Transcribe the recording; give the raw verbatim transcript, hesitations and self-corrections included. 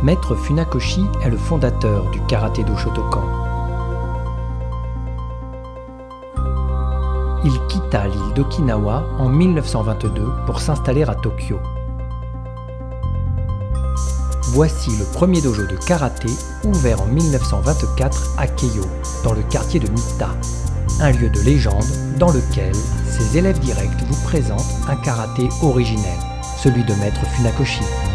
Maître Funakoshi est le fondateur du karaté-do Shotokan. Il quitta l'île d'Okinawa en mille neuf cent vingt-deux pour s'installer à Tokyo. Voici le premier dojo de karaté ouvert en mille neuf cent vingt-quatre à Keio, dans le quartier de Mita, un lieu de légende dans lequel ses élèves directs vous présentent un karaté originel, celui de Maître Funakoshi.